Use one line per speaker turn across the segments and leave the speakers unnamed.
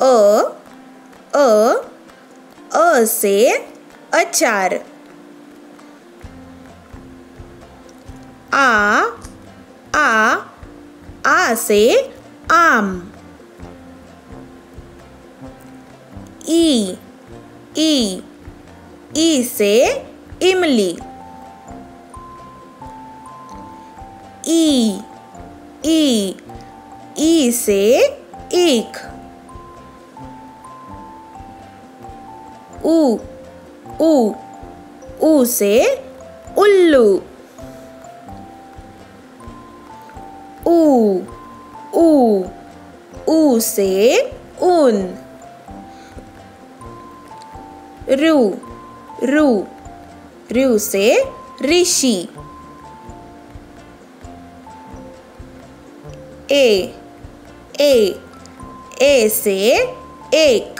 अ से अचार। आ से आम। ई से इमली। ई से ईख। ऊ से उल्लू। ऊ से ऊन। रू से ऋषि। ए से एक।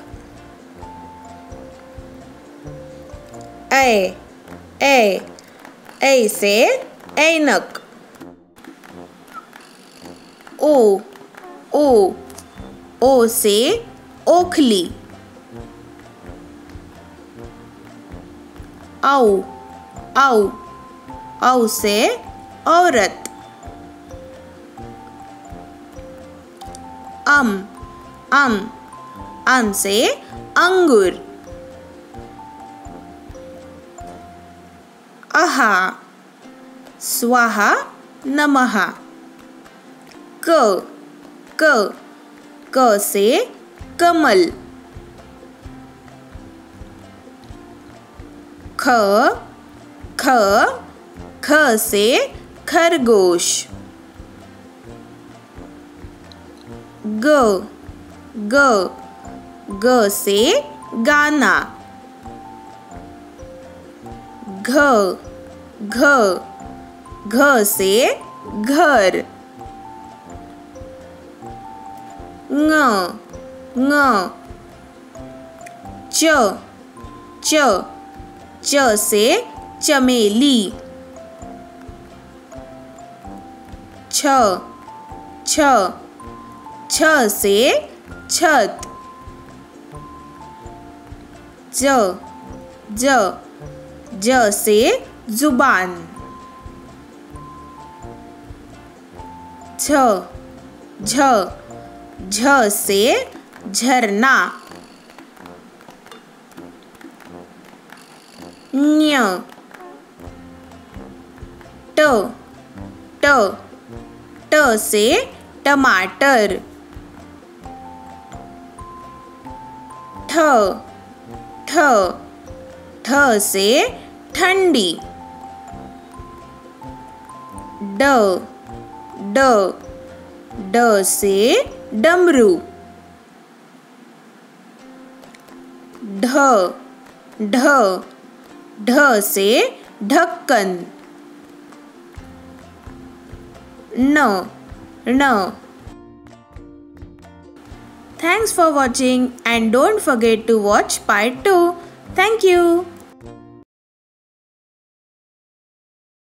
ऐ से ऐनक। ओ से ओखली। औ से औरत। अम से अंगूर। अहा स्वाहा नमः। क से कमल। ख से खरगोश। ग से गाना। घ से घर। च से चमेली। छ से छत। ज से जुबान। झ से झरना। ट से टमाटर। ठ से ठंडी। ड से डमरू। ढ से ढक्कन। न। Thanks for watching and don't forget to watch part 2. Thank you.